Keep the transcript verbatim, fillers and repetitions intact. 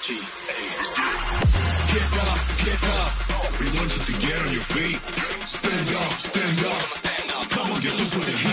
G. Hey, let's do it. Get up, get up. We want you to get on your feet. Stand up, stand up. Stand up. Come on, get loose with the heat.